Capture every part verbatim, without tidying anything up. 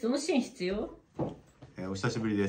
そのシーン必要？ えー、お久しぶりです、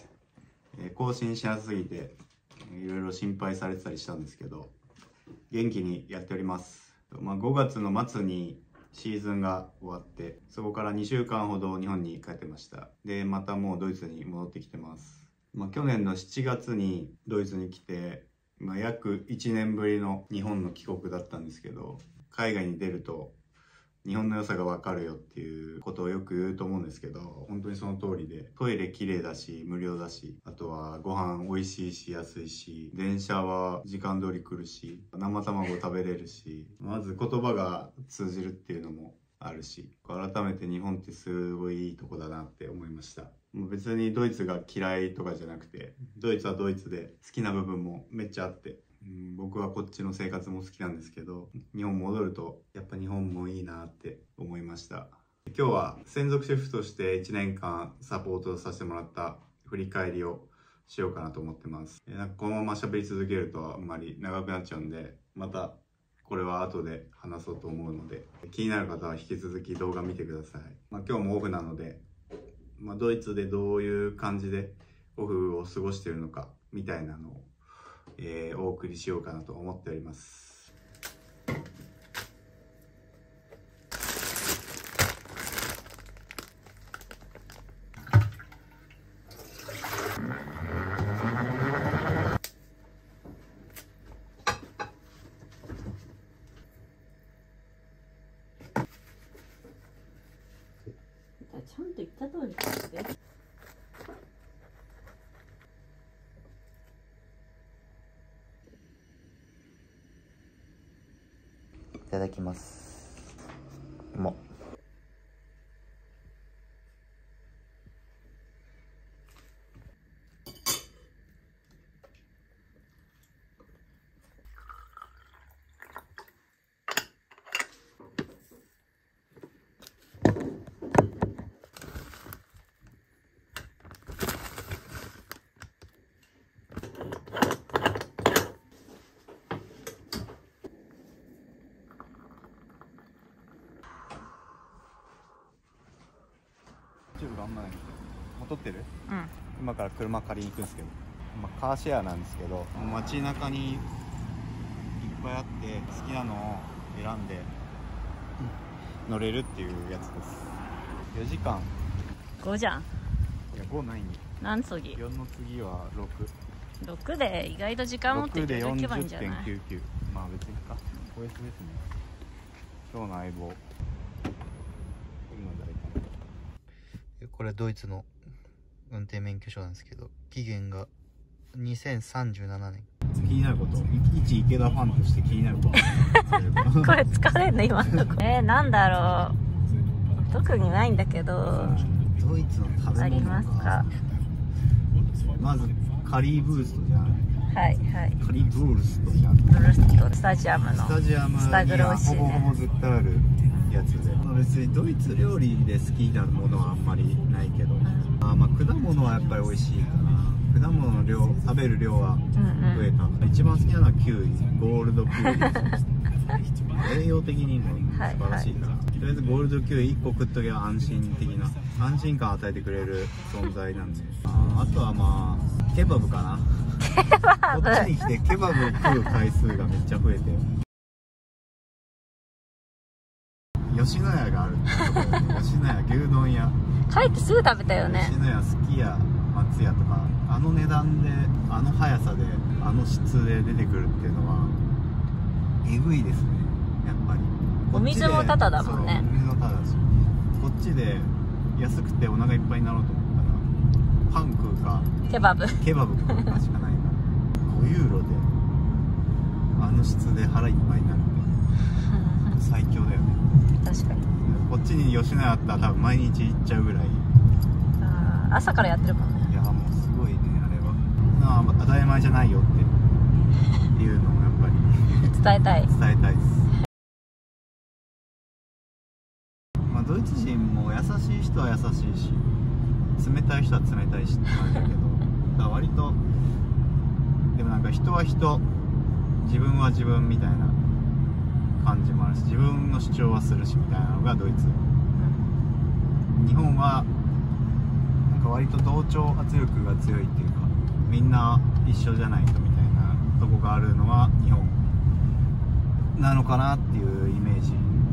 えー、更新しなさすぎていろいろ心配されてたりしたんですけど、元気にやっております。まあ、ごがつの末にシーズンが終わって、そこからにしゅうかんほど日本に帰ってました。でまたもうドイツに戻ってきてます。まあ、去年のしちがつにドイツに来て、まあ、約いちねんぶりの日本の帰国だったんですけど、海外に出ると日本の良さが分かるよっていうことをよく言うと思うんですけど、本当にその通りで、トイレ綺麗だし無料だし、あとはご飯美味しいし安いし、電車は時間通り来るし、生卵食べれるし、まず言葉が通じるっていうのもあるし、改めて日本ってすごいいいとこだなって思いました。もう別にドイツが嫌いとかじゃなくて、ドイツはドイツで好きな部分もめっちゃあって、うん、僕はこっちの生活も好きなんですけど、日本戻るとやっぱ日本もいいなって思いました。今日は専属シェフとしていちねんかんサポートさせてもらった振り返りをしようかなと思ってます。なんかこのまま喋り続けるとあんまり長くなっちゃうんで、またこれは後で話そうと思うので、気になる方は引き続き動画見てください。まあ、今日もオフなので、まあ、ドイツでどういう感じでオフを過ごしているのかみたいなのをえー、お送りしようかなと思っております。 ちゃんと言った通りですね。 いただきます。うまっ。あんまない。もう撮ってる？うん。今から車借りに行くんですけど、まあ、カーシェアなんですけど、街中にいっぱいあって好きなのを選んで乗れるっていうやつです。よじかん。 ごじゃん。 いやごないに。 何次？ よんの次はろく。 ろくで意外と時間持っていけばいいんじゃない？ろくで よんじゅってんきゅうきゅう。まあ別にか。こいつですね。今日の相棒。これドイツの運転免許証なんですけど、期限がにせんさんじゅうななねん。気になること、一池田ファンとして気になることこれ疲れんの今のとこえー、なんだろう、特にないんだけど、ドイツの食べ物ありますか？まずカリーブーストじゃん。はいはい、カリーブーストじゃん。ブルストスタジアムのスタジアムにはほぼほぼ絶対あるやつで、まあ、別にドイツ料理で好きなものはあんまりないけど、あまあ果物はやっぱり美味しいかな。果物の量、食べる量は増えた、うんうん、一番好きなのはキウイ、ゴールドキウイ栄養的にも素晴らしいから、はいはい、とりあえずゴールドキウイいっこ食っとけば安心的な、安心感を与えてくれる存在なんで、あ, あとはまあケバブかな。ケバブこっちに来てケバブを食う回数がめっちゃ増えて、吉野家がある吉野家牛丼屋、帰ってすぐ食べたよね。吉野家、すき家、松屋とか、あの値段であの速さであの質で出てくるっていうのはえぐいですね、やっぱり。 お水もタダだもんね。 お水もタダだし、こっちで安くてお腹いっぱいになろうと思ったらパン食うかケバブケバブ食うかしかないからごユーロであの質で腹いっぱいになるって最強だよね。確かにこっちに吉野家あったら多分毎日行っちゃうぐらい。あ朝からやってるもんね。いやもうすごいね、あれはなあ、当たり前じゃないよっていうのをやっぱり伝えたい伝えたいです。まあドイツ人も優しい人は優しいし、冷たい人は冷たいしって感じだけど、だから割とでもなんか人は人、自分は自分みたいな感じもあるし、自分の主張はするしみたいなのがドイツ。日本は割と同調圧力が強いっていうか、みんな一緒じゃないとみたいなとこがあるのが日本なのかなっていうイメージ。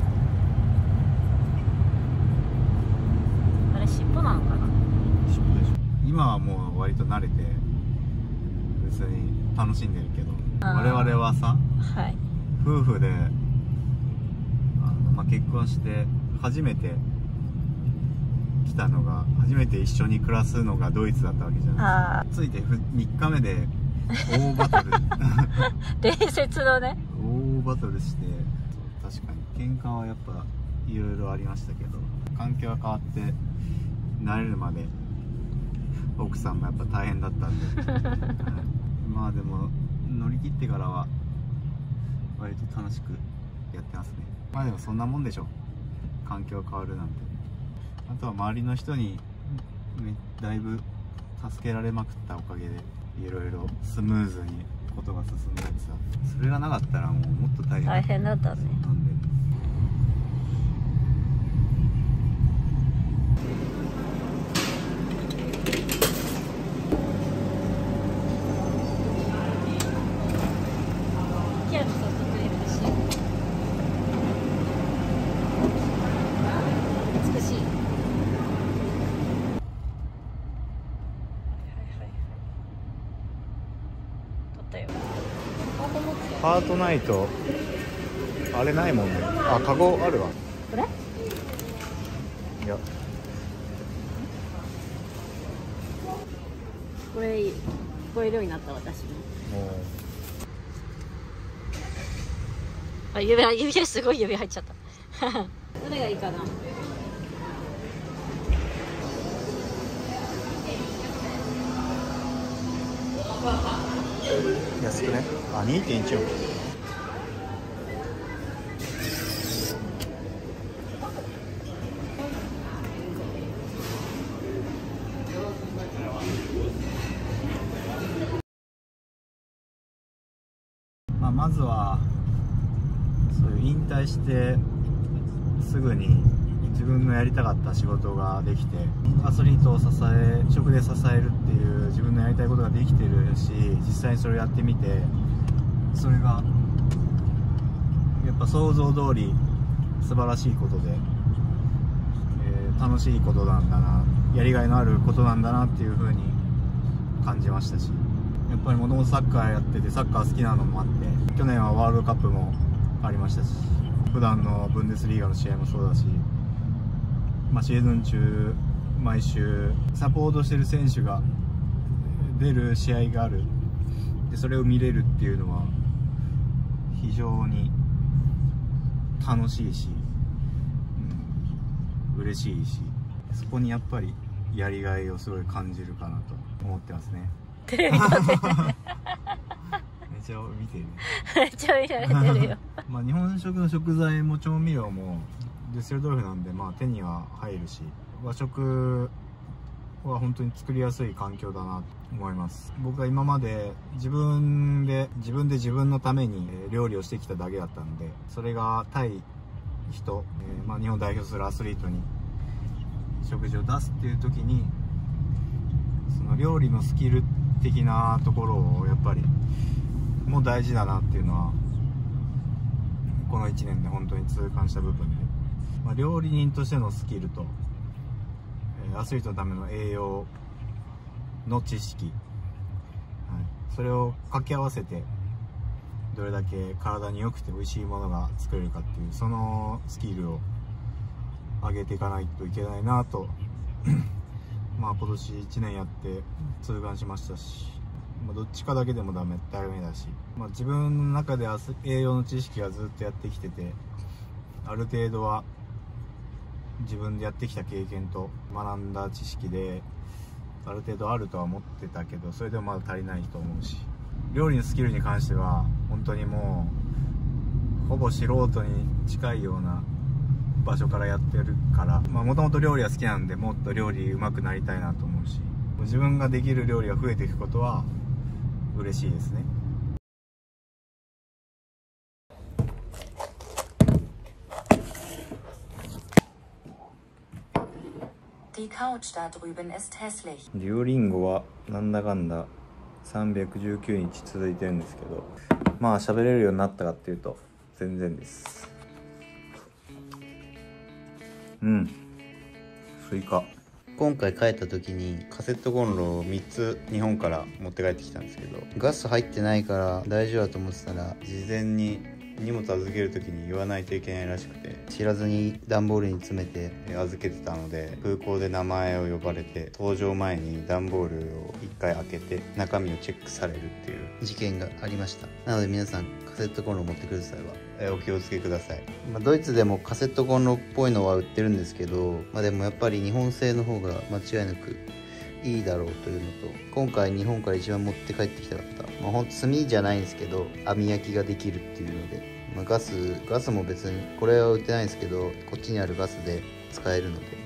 あれ尻尾なのかな。 尻尾でしょ。今はもう割と慣れて別に楽しんでるけど、我々はさ、 はい、 夫婦であの、まあ、結婚して初めて来たのが、初めて一緒に暮らすのがドイツだったわけじゃないですか。ついてみっかめで大バトル伝説のね、 大バトルして、確かに喧嘩はやっぱいろいろありましたけど、環境が変わって慣れるまで奥さんもやっぱ大変だったんで、はい、まあでも乗り切ってからは割と楽しくやってますね。まあでもそんなもんでしょ、環境変わるなんて。あとは周りの人にだいぶ助けられまくったおかげでいろいろスムーズにことが進んだりさ、それがなかったらもうもっと大変大変だったね。 なんでハートナイトあれないもんね。あ、カゴあるわ。 これ？ いや、 これ聞こえるようになった。私ももうあ、指指すごい指入っちゃったどれがいいかな。 安くね。あ、にてんいちおく。まあまずはそういう引退してすぐに自分のやりたかった仕事ができて、アスリートを支え、職で支えるっていう自分のやりたいことができてるし、実際にそれをやってみて、それがやっぱ想像通り素晴らしいことで、えー、楽しいことなんだな、やりがいのあることなんだなっていう風に感じましたし、やっぱりもともとサッカーやっててサッカー好きなのもあって、去年はワールドカップもありましたし、普段のブンデスリーガの試合もそうだし、まあ、シーズン中毎週サポートしてる選手が出る試合がある。でそれを見れるっていうのは非常に楽しいし、うん、嬉しいし、そこにやっぱりやりがいをすごい感じるかなと思ってますね。 テレビ撮ってるめちゃ見てるね。 めっちゃ見られてるよまあ日本食の食材も調味料もデュッセルドルフなんで、まあ手には入るし、和食は本当に作りやすい環境だなと思います。僕は今まで自分で自分で自分のために料理をしてきただけだったんで、それが対人、えーまあ、日本を代表するアスリートに食事を出すっていう時に、その料理のスキル的なところをやっぱりもう大事だなっていうのはこのいちねんで本当に痛感した部分で、まあ、料理人としてのスキルとアスリートのための栄養の知識、はい、それを掛け合わせてどれだけ体に良くて美味しいものが作れるかっていう、そのスキルを上げていかないといけないなとまあ今年いちねんやって痛感しましたし、まあ、どっちかだけでもダメダメだし、まあ、自分の中で栄養の知識はずっとやってきてて、ある程度は自分でやってきた経験と学んだ知識である程度あるとは思ってたけど、それでもまだ足りないと思うし、料理のスキルに関しては本当にもうほぼ素人に近いような場所からやってるから、もともと料理は好きなんで、もっと料理上手くなりたいなと思うし、自分ができる料理が増えていくことは嬉しいですね。 离开 Couch da drüben ist hässlich. デュオリンゴはなんだかんださんびゃくじゅうきゅうにち続いてるんですけど、まあ喋れるようになったかっていうと全然です。うん、スイカ。今回帰った時にカセットコンロをみっつ日本から持って帰ってきたんですけど、ガス入ってないから大丈夫だと思ってたら、事前に荷物預ける時に言わないといけないらしくて、知らずに段ボールに詰めて預けてたので、空港で名前を呼ばれて搭乗前に段ボールをいっかい開けて中身をチェックされるっていう事件がありました。なので皆さんカセットコンロを持ってくる際はお気をつけください。まあ、ドイツでもカセットコンロっぽいのは売ってるんですけど、まあ、でもやっぱり日本製の方が間違いなくいいだろうというのと、今回日本から一番持って帰ってきたかった、まあ、ほんと炭じゃないんですけど網焼きができるっていうので、まあ、ガスガスも別にこれは売ってないんですけど、こっちにあるガスで使えるので